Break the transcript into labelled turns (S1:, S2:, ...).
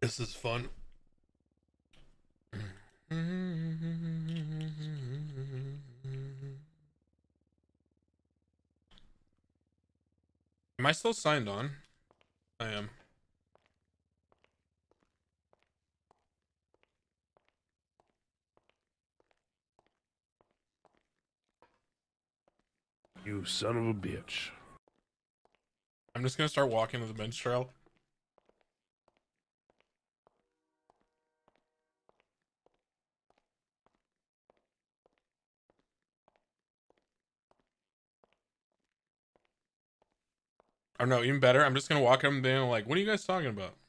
S1: This is fun. Am I still signed on? I am.
S2: You son of a bitch.
S1: I'm just gonna start walking to the bench trail. Or no, even better, I'm just gonna walk up and down like, what are you guys talking about?